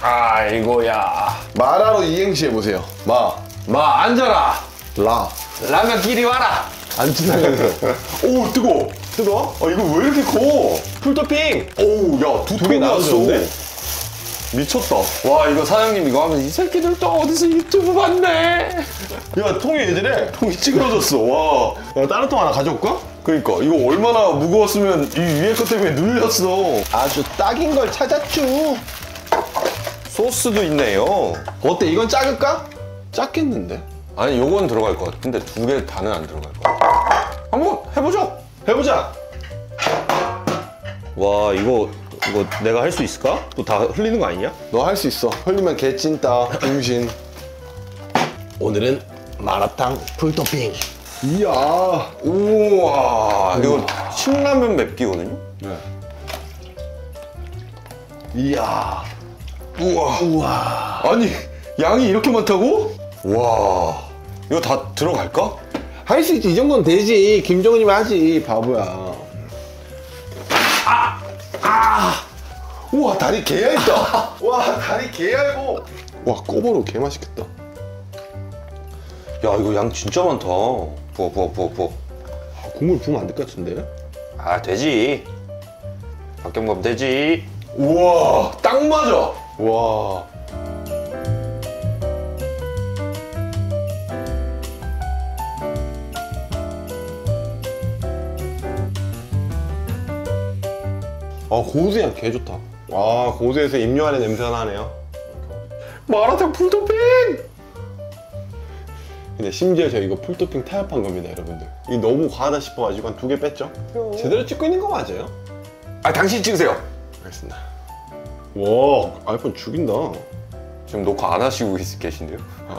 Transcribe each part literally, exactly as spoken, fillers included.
아이고야. 마라로 이행시 해보세요. 마. 마 앉아라. 라. 라면 끼리 와라. 앉으면서. 오 뜨거. 뜨거? 아 이거 왜 이렇게 커? 풀토핑. 오우 야두 개 나왔어. 미쳤다. 와 이거 사장님 이거 하면 이 새끼들 또 어디서 유튜브 봤네. 야 통이 예전에 통이 찌그러졌어. 와. 야 다른 통 하나 가져올까? 그러니까 이거 얼마나 무거웠으면 이 위에 것 때문에 눌렸어. 아주 딱인 걸 찾았쥬. 소스도 있네요. 어때 이건 작을까? 작겠는데? 아니 요건 들어갈 것 같아. 근데 두 개 다는 안 들어갈 것 같아. 한번 해보죠. 해보자. 와 이거 이거 내가 할 수 있을까? 또 다 흘리는 거 아니냐? 너 할 수 있어. 흘리면 개찐따 중신. 오늘은 마라탕 풀토핑. 이야. 우와 이거 신라면 맵기거든요. 네. 이야. 우와. 우와. 아니 양이 이렇게 많다고? 와 이거 다 들어갈까? 할 수 있지. 이 정도는 되지. 김정은이면 하지. 바보야. 아! 아! 우와 다리 개 얇다. 와 다리 개 얇고. 와 꼬바로 개 맛있겠다. 야 이거 양 진짜 많다. 부어 부어 부어 부어. 아, 국물 부으면 안 될 것 같은데? 아 되지. 박경범 되지. 우와 딱 맞아. 와. 아 고수향 개 좋다. 와 고수에서 입료하는 냄새가 나네요. 마라탕 풀토핑! 근데 심지어 저 이거 풀토핑 타협한 겁니다 여러분들. 이게 너무 과하다 싶어가지고 한 두 개 뺐죠? 제대로 찍고 있는 거 맞아요? 아 당신 찍으세요. 알겠습니다. 와 아이폰 죽인다. 지금 녹화 안 하시고 계신데요?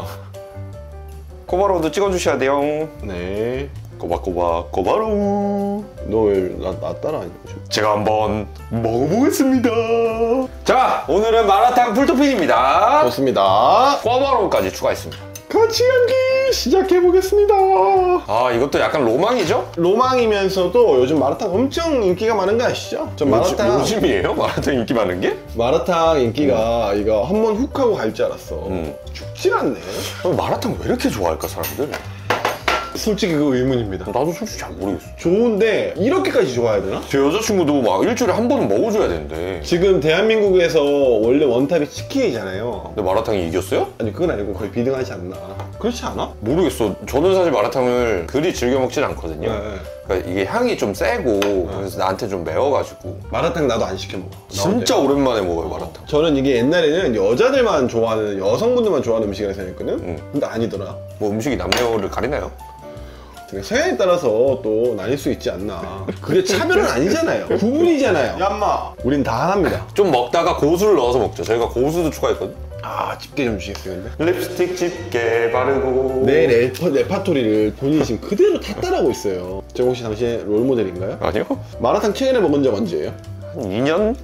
꼬바로우도 찍어주셔야 돼요. 네. 꼬박꼬박 꼬바로우. 너 왜 나 나 따라하냐? 제가 한번 먹어보겠습니다. 자 오늘은 마라탕 풀토핑입니다. 좋습니다. 꼬바로우까지 추가했습니다. 같이 연기 시작해보겠습니다. 아 이것도 약간 로망이죠? 로망이면서도 요즘 마라탕 엄청 인기가 많은 거 아시죠? 저 마라탕 요즘, 요즘이에요? 마라탕 인기 많은 게? 마라탕 인기가 음. 이거 한 번 훅 하고 갈 줄 알았어. 음. 죽질 않네. 마라탕 왜 이렇게 좋아할까 사람들? 솔직히 그거 의문입니다. 나도 솔직히 잘 모르겠어. 좋은데 이렇게까지 좋아야 되나? 제 여자친구도 막 일주일에 한 번은 먹어줘야 되는데. 지금 대한민국에서 원래 원탑이 치킨이잖아요. 근데 마라탕이 이겼어요? 아니 그건 아니고 거의 비등하지 않나. 그렇지 않아? 모르겠어. 저는 사실 마라탕을 그리 즐겨 먹진 않거든요. 네. 그러니까 이게 향이 좀 세고 네. 그래서 나한테 좀 매워가지고. 마라탕 나도 안 시켜 먹어. 진짜 오랜만에 먹어요 마라탕. 저는 이게 옛날에는 여자들만 좋아하는, 여성분들만 좋아하는 음식이라 생각했거든? 응. 근데 아니더라. 뭐 음식이 남녀를 가리나요? 성향에 따라서 또 나뉠 수 있지 않나. 그게 차별은 아니잖아요. 구분이잖아요. 얌마 우린 다 하나입니다. 좀 먹다가 고수를 넣어서 먹죠. 저희가 고수도 추가했거든. 아 집게 좀 주시겠어요 근데? 립스틱 집게 바르고. 내 레퍼, 레파토리를 본인이 지금 그대로 다 따라하고 있어요. 저 혹시 당신의 롤모델인가요? 아니요. 마라탕 최근에 먹은 적 언제예요? 한 이 년?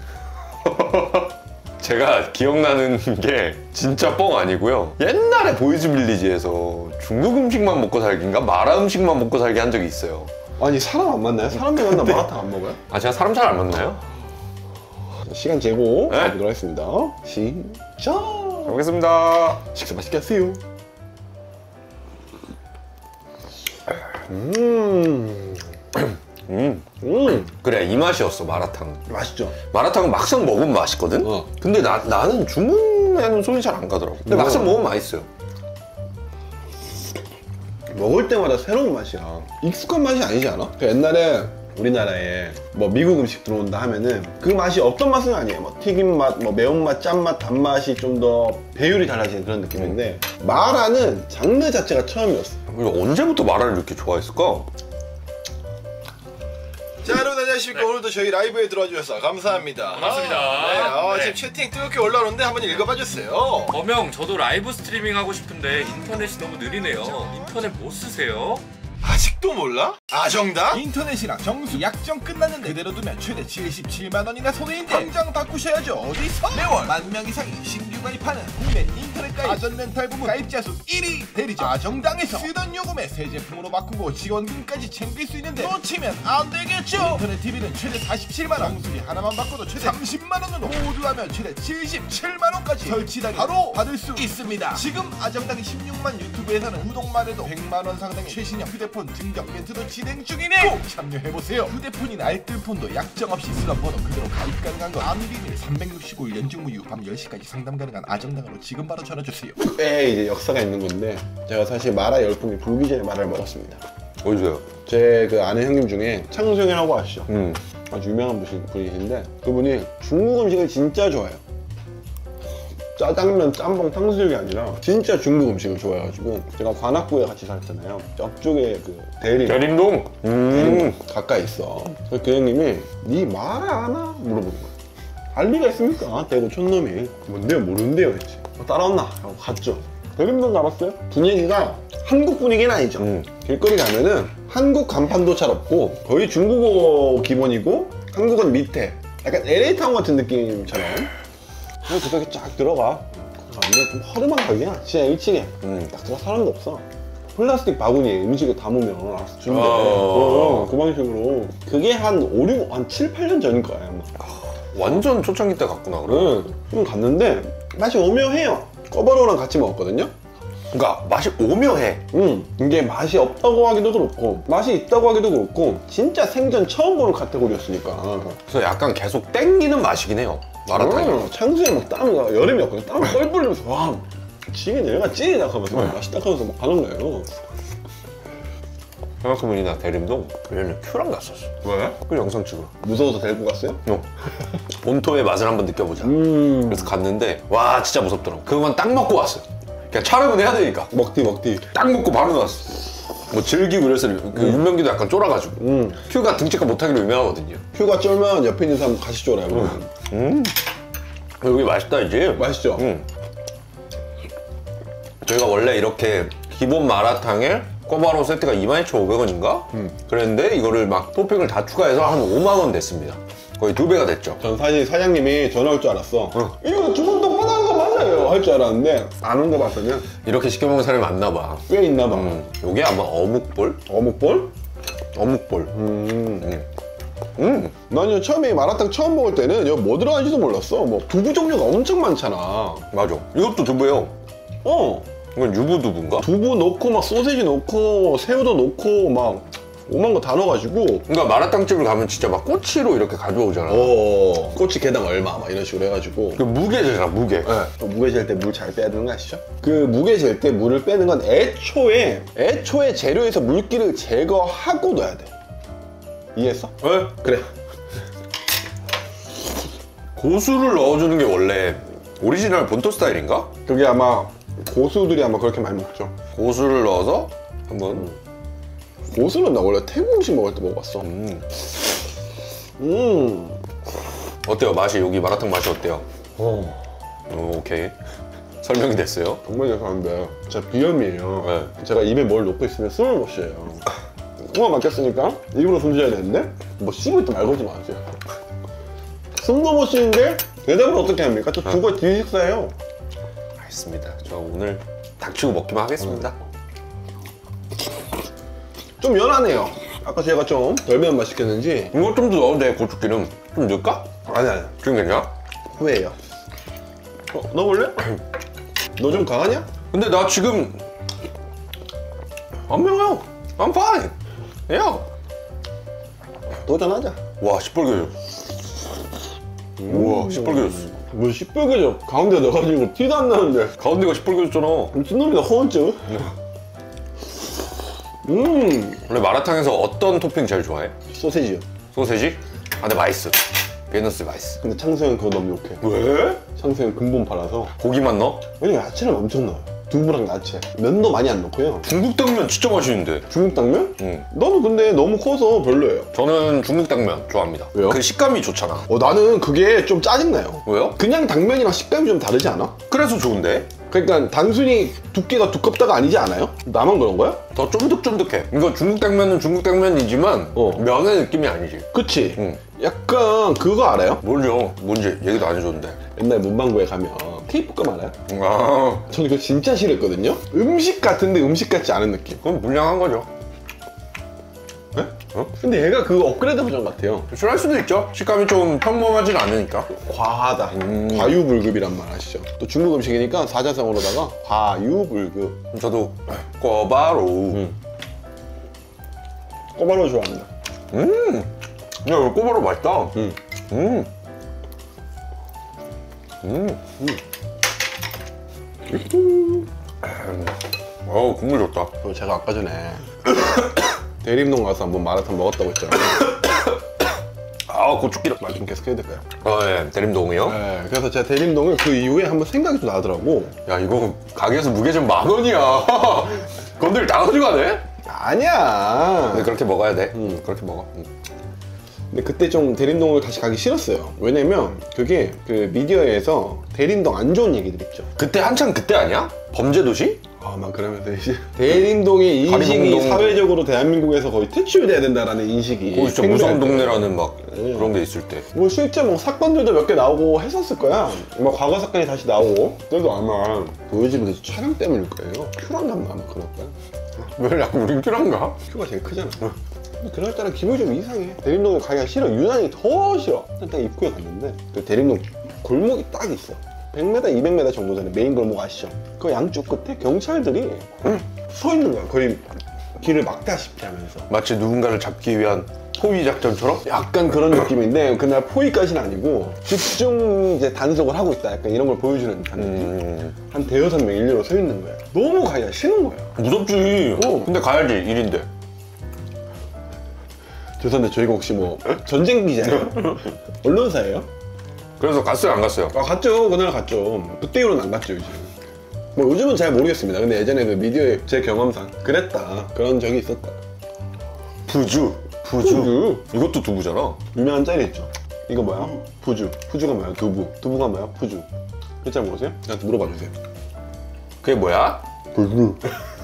제가 기억나는 게 진짜 뻥 아니고요. 옛날에 보이즈 빌리지에서 중국 음식만 먹고 살기인가 마라 음식만 먹고 살기 한 적이 있어요. 아니 사람 안 만나요? 사람 만나 마라탕 안 먹어요? 아 제가 사람 잘 안 만나요? 시간 재고 네? 가보도록 하겠습니다. 시작! 잘 먹겠습니다. 식사 맛있게 하세요. 음, 음 음, 그래 이 맛이었어 마라탕. 맛있죠? 마라탕은 막상 먹으면 맛있거든? 어. 근데 나, 나는 주문에는 손이 잘 안 가더라고. 근데 음. 막상 먹으면 맛있어요. 먹을 때마다 새로운 맛이야. 익숙한 맛이 아니지 않아? 그 옛날에 우리나라에 뭐 미국 음식 들어온다 하면은 그 맛이 없던 맛은 아니에요. 뭐 튀김 맛, 뭐 매운맛, 짠맛, 단맛이 좀 더 배율이 달라지는 그런 느낌인데 마라는 장르 자체가 처음이었어. 이거 언제부터 마라를 이렇게 좋아했을까? 자 여러분 안녕하십니까. 네. 오늘도 저희 라이브에 들어와 주셔서 감사합니다. 반갑습니다. 아, 네. 아, 네. 지금 채팅 뜨겁게 올라오는데 한번 읽어봐 주세요. 범형 저도 라이브 스트리밍 하고 싶은데 인터넷이 너무 느리네요. 인터넷 뭐 쓰세요? 아직도 몰라? 아정당? 인터넷이랑 정수 약정 끝났는데 그대로 두면 최대 칠십칠만 원이나 손해인데 당장 바꾸셔야죠. 어디서? 매월 만 명 이상이 신규 가입하는 국내 인터넷 가입 아전 렌탈 부문 가입자 수 일 위 대리점 아정당에서 쓰던 요금에 새 제품으로 바꾸고 지원금까지 챙길 수 있는데 놓치면 안 되겠죠. 인터넷 티비는 최대 사십칠만 원, 정수기 하나만 바꿔도 최대 삼십만 원으로 모두 하면 최대 칠십칠만 원까지 설치당해 바로 받을 수 있습니다. 지금 아정당이 십육만 유튜브에서는 구독만 해도 백만 원 상당의 최신형 휴대폰 증정 이벤트도 진행 중이네. 꼭 참여해보세요. 휴대폰이나 알뜰폰도 약정 없이 쓰던 번호 그대로 가입 가능한 거 암비밀 삼백육십오 일 연중 무휴 밤 열 시까지 상담 가능한 아정당으로 지금 바로 전화주세요. 꽤 이제 역사가 있는 건데 제가 사실 마라 열풍이 불기 전에 마라를 먹었습니다. 어디서요? 제 그 아는 형님 중에 창수형이라고 아시죠? 음. 아주 유명한 분이- 분이신데 그분이 중국 음식을 진짜 좋아해요. 짜장면, 짬뽕, 탕수육이 아니라 진짜 중국 음식을 좋아해가지고 제가 관악구에 같이 살았잖아요. 저쪽에 그 대림 대림동? 음. 대림 가까이 있어. 그래서 그 형님이 니 마라 아나? 물어보는 거야. 알 리가 있습니까? 대구 촌놈이. 뭔데요? 모르는데요? 했지. 따라왔나? 하고 갔죠. 대림동 가봤어요? 분위기가 한국 분위기는 아니죠. 음. 길거리 가면은 한국 간판도 잘 없고 거의 중국어 기본이고 한국은 밑에 약간 엘에이타운 같은 느낌처럼. 그래서 그렇게 쫙 들어가. 근데 좀 허름한 가게야. 진짜 일찍에. 음. 딱 들어가 사람도 없어. 플라스틱 바구니에 음식을 담으면 알아서 준대. 어. 어, 그 방식으로. 그게 한 오, 육, 한 칠, 팔 년 전일 거야. 아마. 완전 초창기 때 갔구나 그럼. 응. 좀 갔는데 맛이 오묘해요. 꺼바로우랑 같이 먹었거든요. 그러니까 맛이 오묘해. 음, 이게 맛이 없다고 하기도 그렇고 맛이 있다고 하기도 그렇고 진짜 생전 처음 보는 카테고리였으니까. 그래서 약간 계속 땡기는 맛이긴 해요. 마라탕이. 음, 창수에 막 땀이 여름이었거든. 땀이 뻘 뿌리면서 와 지금 얘가 찌리다 하면서 응. 맛있다 하면서 막 가는 거예요. 생각해보니까 대림동 얘는 큐랑 갔었어. 왜? 그 영상 찍으러. 무서워서 데리고 갔어요? 어. 본토의 맛을 한번 느껴보자. 음. 그래서 갔는데 와 진짜 무섭더라고. 그것만 딱 먹고 왔어. 그냥 촬영은 해야 되니까. 먹디 먹디. 딱 먹고 바로 나왔어. 뭐 즐기고 그래서 그 윤명기도 약간 쫄아가지고. 음. 큐가 등치가 못하기로 유명하거든요. 휴가 쫄면 옆에 있는 사람 같이 쫄아요. 음. 여기 맛있다 이제. 맛있죠? 음. 저희가 원래 이렇게 기본 마라탕에 꼬바로우 세트가 이만 이천오백 원인가? 음. 그랬는데 이거를 막 토핑을 다 추가해서 한 오만 원 됐습니다. 거의 두 배가 됐죠. 전 사실 사장님이 전화 올 줄 알았어. 어. 이거 주문도 받아온 거 맞아요? 할 줄 알았는데 안 온 거 봤더니 이렇게 시켜 먹는 사람이 많나 봐. 꽤 있나 봐. 음. 요게 아마 어묵볼? 어묵볼? 어묵볼. 음. 음. 음. 난 이거 처음에 마라탕 처음 먹을 때는 여기 뭐 들어가는지도 몰랐어. 뭐 두부 종류가 엄청 많잖아. 맞아. 이것도 두부예요. 어. 이건 유부두부인가? 두부 넣고 막 소세지 넣고 새우도 넣고 막 오만 거 다 넣어가지고. 그러니까 마라탕집을 가면 진짜 막 꼬치로 이렇게 가져오잖아. 어. 꼬치 개당 얼마 막 이런 식으로 해가지고. 그 무게잖아, 무게. 네. 또 무게 잴 때 물 잘 빼야 되는 거 아시죠? 그 무게 잴 때 물을 빼는 건 애초에 애초에 재료에서 물기를 제거하고 넣어야 돼. 이해했어? 왜? 그래. 고수를 넣어주는 게 원래 오리지널 본토 스타일인가? 그게 아마 고수들이 아마 그렇게 많이 먹죠. 고수를 넣어서 한번. 고수는 나 원래 태국 음식 먹을 때 먹어봤어. 음. 음. 어때요? 맛이 여기 마라탕 맛이 어때요? 어. 오, 오케이. 설명이 됐어요. 정말 죄송한데 제가 비염이에요. 네. 제가 입에 뭘 넣고 있으면 숨을 못 쉬어요. 코가 막혔으니까 입으로 숨 쉬어야 되는데 뭐 씹을 때 말 걸지 마세요. 숨도 못 쉬는데 대답을 어떻게 합니까? 저 두고 뒤 식사예요. 알겠습니다. 저 오늘 닥치고 먹기만 하겠습니다. 좀 연하네요. 아까 제가 좀 덜 매운 맛 시켰는지. 이거 좀 더 넣어도 돼, 고추기름. 좀 넣을까? 아니 아니 지금 괜찮아? 후회해요. 어, 넣어볼래? 너 좀 강하냐? 근데 나 지금 안 매워요. I'm fine. 야. 도전하자. 와, 시뻘개져. 우와, 시뻘개졌어. 뭐 시뻘개져. 가운데 넣어가지고 티도 안 나는데. 가운데가 시뻘개졌잖아. 미친놈이다 허언증. 음. 원래 마라탕에서 어떤 토핑 제일 좋아해? 소세지요. 소세지? 아, 근데 맛있어. 베너스 맛있어. 근데 창수형 그거 너무 욕해. 왜? 창수형 근본 팔아서. 고기만 넣어? 왜냐면 야채를 엄청 넣어요. 두부랑 야채. 면도 많이 안 넣고요. 중국 당면 진짜 맛있는데. 중국 당면? 응. 나는 근데 너무 커서 별로예요. 저는 중국 당면 좋아합니다. 왜요? 그 식감이 좋잖아. 어, 나는 그게 좀 짜증나요. 왜요? 그냥 당면이랑 식감이 좀 다르지 않아? 그래서 좋은데? 그러니까 단순히 두께가 두껍다가 아니지 않아요? 나만 그런 거야? 더 쫀득쫀득해. 이거 중국 당면은 중국 당면이지만 어. 면의 느낌이 아니지. 그치? 응. 약간 그거 알아요? 뭘요? 뭔지 얘기도 안 해줬는데. 옛날 문방구에 가면 테이프감 알아요? 아, 저는 그거 진짜 싫어했거든요? 음식 같은데 음식 같지 않은 느낌. 그건 불량한 거죠. 네? 어? 근데 얘가 그 업그레이드 버전 같아요. 싫어할 수도 있죠. 식감이 좀 평범하진 않으니까. 과하다. 음. 과유불급이란 말 아시죠? 또 중국 음식이니까 사자성어로다가 과유불급. 저도 꼬바로. 음. 꼬바로 좋아합니다. 음. 야, 이거 꼬바로 맛있다. 음. 음. 음. 음. 어우, 국물 좋다. 그리고 제가 아까 전에 대림동 가서 한번 마라탕 먹었다고 했잖아요. 아, 고추기름. 말 좀 계속 해도 될까요? 어, 예. 대림동이요? 네, 그래서 제가 대림동을 그 이후에 한번 생각이 좀 나더라고. 야, 이거 가게에서 무게점 만 원이야. 건들 다 가져가네? 아니야. 근데 그렇게 먹어야 돼. 음. 그렇게 먹어. 음. 근데 그때 좀 대림동을 다시 가기 싫었어요. 왜냐면 그게 그 미디어에서 대림동 안 좋은 얘기들 있죠. 그때 한창 그때 아니야? 범죄도시? 아, 막 그러면서 이제 대림동의 인식이 가리봉동. 사회적으로 대한민국에서 거의 퇴출돼야 된다라는 인식이 거기 진짜 생겨날 무성 거예요. 동네라는 막 네. 그런 게 있을 때. 뭐 실제 뭐 사건들도 몇 개 나오고 했었을 거야. 뭐 과거 사건이 다시 나오고. 그래도 아마 보여지는 게 촬영 때문일 거예요. 큐랑 갔나 아마 그럴 거야. 왜 자꾸 우린 큐란가? 큐가 제일 크잖아. 근데 그날따라 기분이 좀 이상해. 대림동에 가기가 싫어. 유난히 더 싫어. 딱 입구에 갔는데 그 대림동 골목이 딱 있어. 백 미터, 이백 미터 정도 되는 메인 골목 아시죠? 그 양쪽 끝에 경찰들이 서 있는 거야. 거의 길을 막다시피 하면서. 마치 누군가를 잡기 위한 포위 작전처럼? 약간 그런 느낌인데 그날 포위까지는 아니고 집중 이제 단속을 하고 있다. 약간 이런 걸 보여주는 듯한 느낌. 음... 한 대여섯 명 일렬로 서 있는 거야. 너무 가기가 싫은 거야. 무섭지. 어. 근데 가야지, 일인데. 죄송한데 저희가 혹시 뭐 전쟁 기자예요? 언론사예요? 그래서 갔어요, 안 갔어요? 아, 갔죠. 그날 갔죠. 그때 이후로는 안 갔죠, 요즘. 뭐 요즘은 잘 모르겠습니다. 근데 예전에 그 미디어의 제 경험상 그랬다. 그런 적이 있었다. 부주. 부주. 부주. 이것도 두부잖아. 유명한 짤이 있죠. 이거 뭐야? 부주. 부주가 뭐야? 두부. 두부가 뭐야? 부주. 그 짤 모르세요? 저한테 물어봐 주세요. 그게 뭐야? 부주.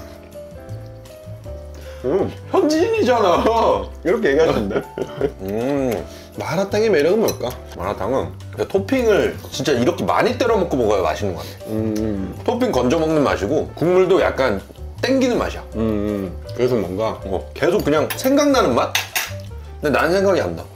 음, 현지인이잖아. 이렇게 얘기하시는데? 음. 마라탕의 매력은 뭘까? 마라탕은 토핑을 진짜 이렇게 많이 때려 먹고 먹어야 맛있는 것 같아. 음, 토핑 건져 먹는 맛이고 국물도 약간 땡기는 맛이야. 음, 음. 그래서 뭔가 어, 계속 그냥 생각나는 맛? 근데 나는 생각이 안 나.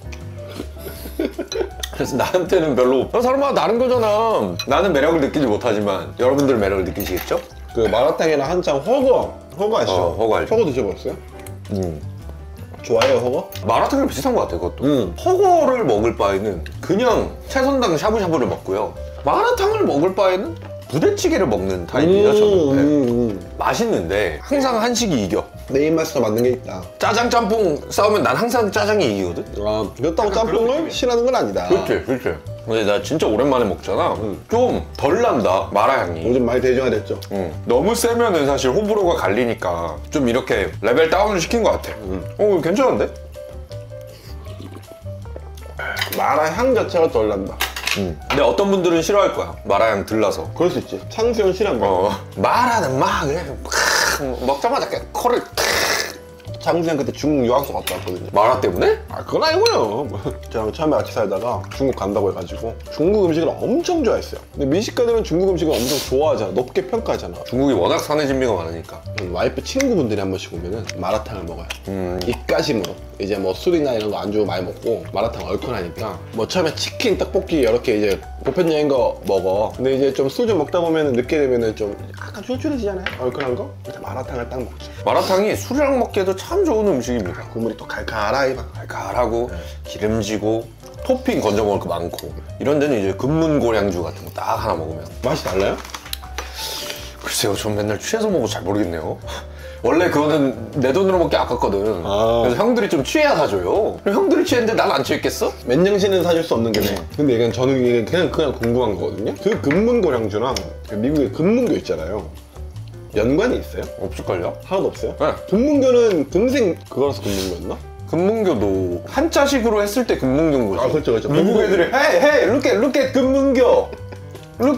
그래서 나한테는 별로 야, 사람마다 다른 거잖아. 나는 매력을 느끼지 못하지만 여러분들 매력을 느끼시겠죠? 그 마라탕이랑 한창 허거. 허거 아시죠? 어, 허거 알죠. 허거 드셔보셨어요? 음. 좋아해요, 허거? 마라탕이랑 비슷한 것 같아, 그것도. 음. 허거를 먹을 바에는 그냥 채선당 샤브샤브를 먹고요. 마라탕을 먹을 바에는 부대찌개를 먹는 타입이에요, 저는. 네. 음, 음. 맛있는데 항상 한식이 이겨. 내 입맛에 더 맞는 게 있다. 짜장 짬뽕 싸우면 난 항상 짜장이 이기거든? 아, 그렇다고 짬뽕을 싫어하는 건 아니다. 그렇지, 그렇지. 근데 나 진짜 오랜만에 먹잖아. 좀 덜 난다, 마라향이. 요즘 많이 대중화됐죠. 응. 너무 세면은 사실 호불호가 갈리니까 좀 이렇게 레벨 다운을 시킨 것 같아. 어, 괜찮은데? 마라 향 자체가 덜 난다. 응. 근데 어떤 분들은 싫어할 거야, 마라향 들라서. 그럴 수 있지. 창수형 싫어한 거. 어, 마라는 막 그냥 크, 먹자마자 그냥 코를 크. 창수형 그때 중국 유학소 갔다 왔거든요. 마라 때문에? 아, 그건 아니고요. 저랑 처음에 같이 살다가 중국 간다고 해가지고 중국 음식을 엄청 좋아했어요. 근데 미식가들은 중국 음식을 엄청 좋아하잖아. 높게 평가하잖아. 중국이 워낙 산의 진미가 많으니까. 와이프 친구분들이 한 번씩 오면은 마라탕을 먹어요. 음. 입가심으로. 이제 뭐 술이나 이런 거 안주 많이 먹고 마라탕 얼큰하니까 뭐 처음에 치킨, 떡볶이 이렇게 이제 보편적인 거 먹어. 근데 이제 좀 술 좀 먹다 보면은 늦게 되면은 좀 약간 출출해지잖아요. 얼큰한 거? 그래서 마라탕을 딱 먹죠. 마라탕이 술이랑 먹기에도 참 좋은 음식입니다. 국물이 또 칼칼하게 막. 달달하고 기름지고 토핑 건져 먹을 거 많고 이런 데는 이제 금문고량주 같은 거 딱 하나 먹으면 맛이 달라요? 글쎄요, 전 맨날 취해서 먹어서 잘 모르겠네요. 원래 그거는 내 돈으로 먹기 아깝거든. 아. 그래서 형들이 좀 취해야 사줘요. 그럼 형들이 취했는데 난 안 취했겠어? 맨정신은 사줄 수 없는 게 네. 근데 이건 저는 이게 그냥 그냥 궁금한 거거든요. 그 금문고량주랑 그 미국의 금문교 있잖아요. 연관이 있어요? 없을걸요? 하나도 없어요? 네. 금문교는 금생 그거라서 금문교였나? 금문교도 한자식으로 했을 때 금문교인 거지. 아, 그렇죠, 그렇죠. 미국 애들이 헤이 헤이 look at look at 금문교 look at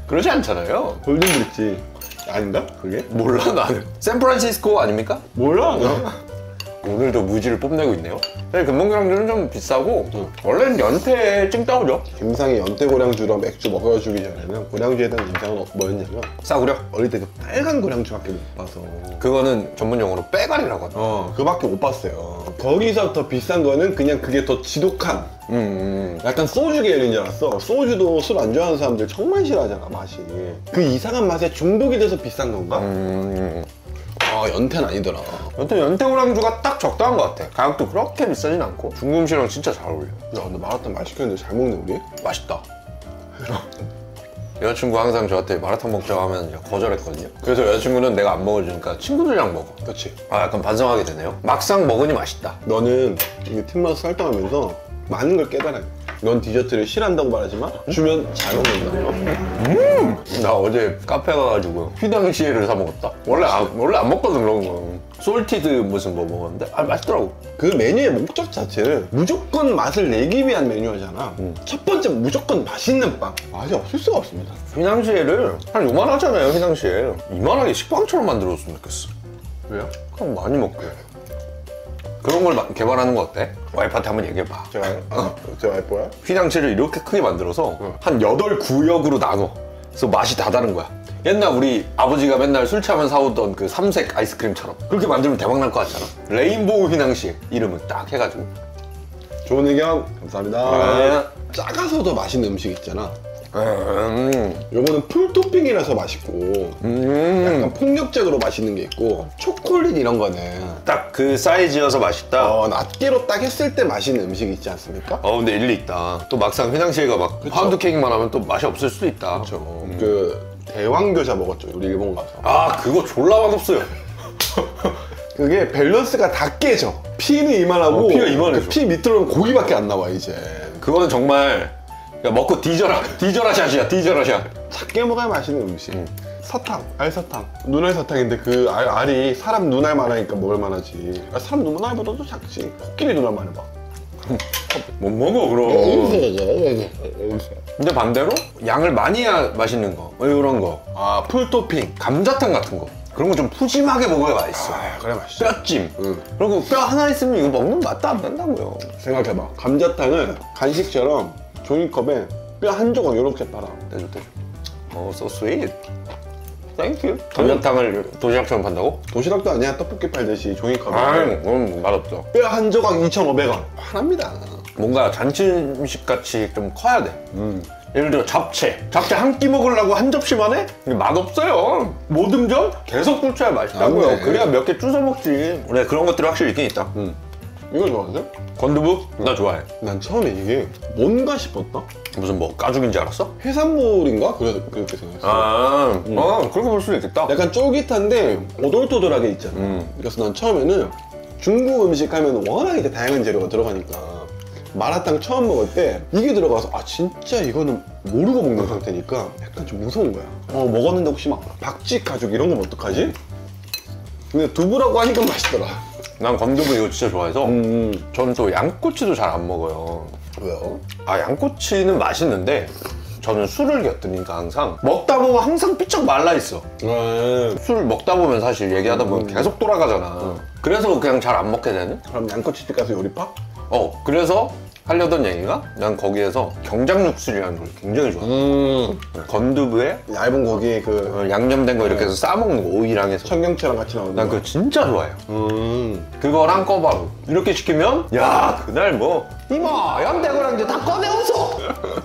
그러지 않잖아요. 골든 브릿지 아닌가? 그게? 몰라 나는. 샌프란시스코 아닙니까? 몰라. 오늘도 무지를 뽐내고 있네요. 근데 금봉고량주는 좀 비싸고 원래는 연태에 찡따오죠. 김상이 연태 고량주랑 맥주 먹여주기 전에는 고량주에 대한 인상은 뭐였냐면 싸구려. 어릴 때 그 빨간 고량주밖에 못 봐서 그거는 전문 용어로 빼가리라고 하더라고. 어 그밖에 못 봤어요. 거기서 더 비싼 거는 그냥 그게 더 지독한 음, 음. 약간 소주 계열인 줄 알았어. 소주도 술 안 좋아하는 사람들 정말 싫어하잖아 맛이. 그 이상한 맛에 중독이 돼서 비싼 건가? 음. 아 연태는 아니더라. 여튼 연태고량주가 딱 적당한 것 같아. 가격도 그렇게 비싸진 않고 중국 음식이랑 진짜 잘 어울려. 야 근데 마라탕 맛있겠는데 잘 먹네 우리? 맛있다. 여자친구 항상 저한테 마라탕 먹자고 하면 이제 거절했거든요. 그래서 여자친구는 내가 안 먹어주니까 친구들이랑 먹어. 그렇지. 아 약간 반성하게 되네요. 막상 먹으니 맛있다. 너는 이 팀마스 활동하면서 많은 걸 깨달아. 넌 디저트를 싫어한다고 말하지만 주면 잘 먹는다. 나 어제 카페 가가지고 휘낭시에를 사 먹었다. 원래 안, 원래 안 먹거든 그런 거. 솔티드 무슨 뭐 먹었는데 아 맛있더라고. 그 메뉴의 목적 자체를 무조건 맛을 내기 위한 메뉴잖아. 첫 번째 무조건 맛있는 빵. 맛이 없을 수가 없습니다. 휘낭시에를 한 요만하잖아요. 휘낭시에 이만하게 식빵처럼 만들어줬으면 좋겠어. 왜요? 그럼 많이 먹게. 그런 걸 마- 개발하는 거 어때? 와이프한테 한번 얘기해봐. 제가 어? 제 와이프야? 휘낭시에를 이렇게 크게 만들어서 한 여덟 구역으로 나눠. 그래서 맛이 다 다른 거야. 옛날 우리 아버지가 맨날 술 취하면 사오던 그 삼색 아이스크림처럼 그렇게 만들면 대박 날 것 같잖아. 레인보우 휘낭시에 이름은 딱 해가지고. 좋은 의견 감사합니다. 네. 작아서도 맛있는 음식 있잖아. 음, 요거는 풀 토핑이라서 맛있고 음. 약간 폭력적으로 맛있는 게 있고 초콜릿 이런 거는 딱 그 사이즈여서 맛있다. 어, 낱개로 딱 했을 때 맛있는 음식이 있지 않습니까? 어 근데 일리 있다. 또 막상 휘낭시에가 막 파운드 케이크만 하면 또 맛이 없을 수도 있다. 그렇죠. 그 대왕교자 먹었죠 우리 일본 가서. 아 그거 졸라 맛없어요. 그게 밸런스가 다 깨져. 피는 이만하고 어, 피가 이만해져. 그 피 밑으로는 고기밖에 안 나와 이제. 그거는 정말 야, 먹고 뒤져라 뒤져라 샷이야 뒤져라 샷. 작게 먹어야 맛있는 음식. 사탕, 알사탕. 눈알 사탕인데 그 알, 알이 사람 눈알만 하니까 먹을 만하지. 아, 사람 눈알보다도 작지. 코끼리 눈알만 해봐. 못 먹어 그럼. 근데 반대로 양을 많이 해야 맛있는 거. 뭐 이런 거. 아, 풀토핑. 감자탕 같은 거. 그런 거 좀 푸짐하게 먹어야 맛있어. 아, 그래 맛있어. 뼈찜. 응. 그리고 뼈 하나 있으면 이거 먹는 맛도 안 난다고요. 생각해봐. 감자탕을 간식처럼 종이컵에 뼈 한 조각 이렇게 따라. 떼줘 떼줘. 어, so sweet. Thank you. 감자탕을 도시락처럼 판다고? 도시락도 아니야. 떡볶이 팔듯이 종이컵에. 아, 그럼 맛없죠. 뼈 한 조각 이천오백 원. 화납니다. 뭔가 잔치 음식 같이 좀 커야 돼. 음. 예를 들어 잡채. 잡채 한 끼 먹으려고 한 접시만 해? 이게 맛없어요. 모듬전? 계속 끓여야 맛있다고요. 안 돼. 그래야 몇 개 주워 먹지. 그래, 그런 것들이 확실히 있긴 있다. 음. 이거 좋아하세요? 건두부? 나 좋아해. 난 처음에 이게 뭔가 싶었다. 무슨 뭐 가죽인지 알았어? 해산물인가? 그래, 그렇게 생각했어. 아, 어, 그렇게 볼 수도 있겠다. 약간 쫄깃한데 오돌토돌하게 있잖아. 음. 그래서 난 처음에는 중국 음식 하면 워낙 이제 다양한 재료가 들어가니까 마라탕 처음 먹을 때 이게 들어가서 아 진짜 이거는 모르고 먹는 상태니까 약간 좀 무서운 거야. 어 먹었는데 혹시 막 박쥐 가죽 이런 건 어떡하지? 근데 두부라고 하니까 맛있더라. 난 건두부 이거 진짜 좋아해서 음. 저는 또 양꼬치도 잘 안 먹어요. 왜요? 아 양꼬치는 맛있는데 저는 술을 곁드니까 항상 먹다 보면 항상 삐쩍 말라있어. 아, 술 먹다 보면 사실 얘기하다 보면 음. 계속 돌아가잖아. 그래서 그냥 잘 안 먹게 되는? 그럼 양꼬치집 가서 요리파? 어 그래서 하려던 얘기가 난 거기에서 경장육술이라는 걸 굉장히 좋아해. 음. 건두부에 얇은 고기 그 어, 양념된 거 이렇게 해서 싸먹는 거 오이랑 해서 청경채랑 같이 나오는 난 거. 그거 진짜 좋아해요. 음. 그거랑 꺼바로 이렇게 시키면 야 그날 뭐 이모 연대고랑 이제 다 꺼내오소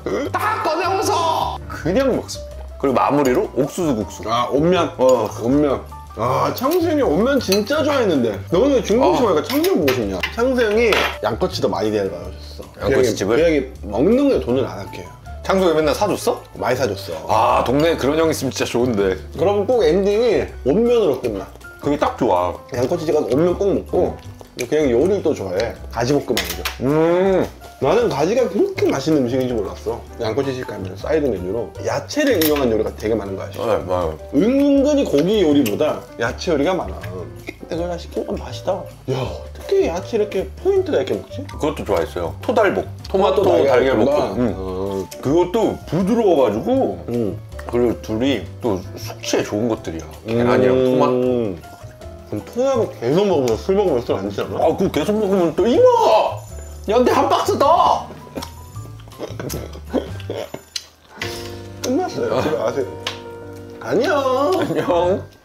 다 꺼내오소 그냥 먹습니다. 그리고 마무리로 옥수수 국수. 아 온면. 어 온면. 아 창수형이 온면 진짜 좋아했는데 너는 중국 어. 좋아하니까 창수형 보고 싶냐? 창수형이 양꼬치도 많이 데려가줬어. 양꼬치집을? 그 형이 먹는 거에 돈을 안 아껴요. 창석이 맨날 사줬어? 많이 사줬어. 아 동네에 그런 형 있으면 진짜 좋은데 그럼 꼭 엔딩이 온면으로 끝나. 그게 딱 좋아. 양꼬치집 가서 온면 꼭 먹고 그 형이 요리를 또 좋아해. 가지볶음 하는 거. 음 나는 가지가 그렇게 맛있는 음식인지 몰랐어. 양꼬치집 가면 사이드 메뉴로 야채를 이용한 요리가 되게 많은 거 아시죠? 네, 맞아요. 은근히 고기 요리보다 야채 요리가 많아. 내가 나 시킨 건 맛이다. 야 어떻게 야채 이렇게 포인트가 이렇게 먹지? 그것도 좋아했어요. 토달복 토마토 토마토 달걀 달걀 볶음. 볶음. 음. 그것도 부드러워가지고 음. 그리고 둘이 또 숙취에 좋은 것들이야. 계란이랑 음. 토마토. 그럼 토마토 계속 먹으면 술 먹으면 술 안 드지 않아? 아, 그거 계속 먹으면 또 이모! 연대 한 박스 더! 끝났어요. 집에 가세요. 안녕. 안녕.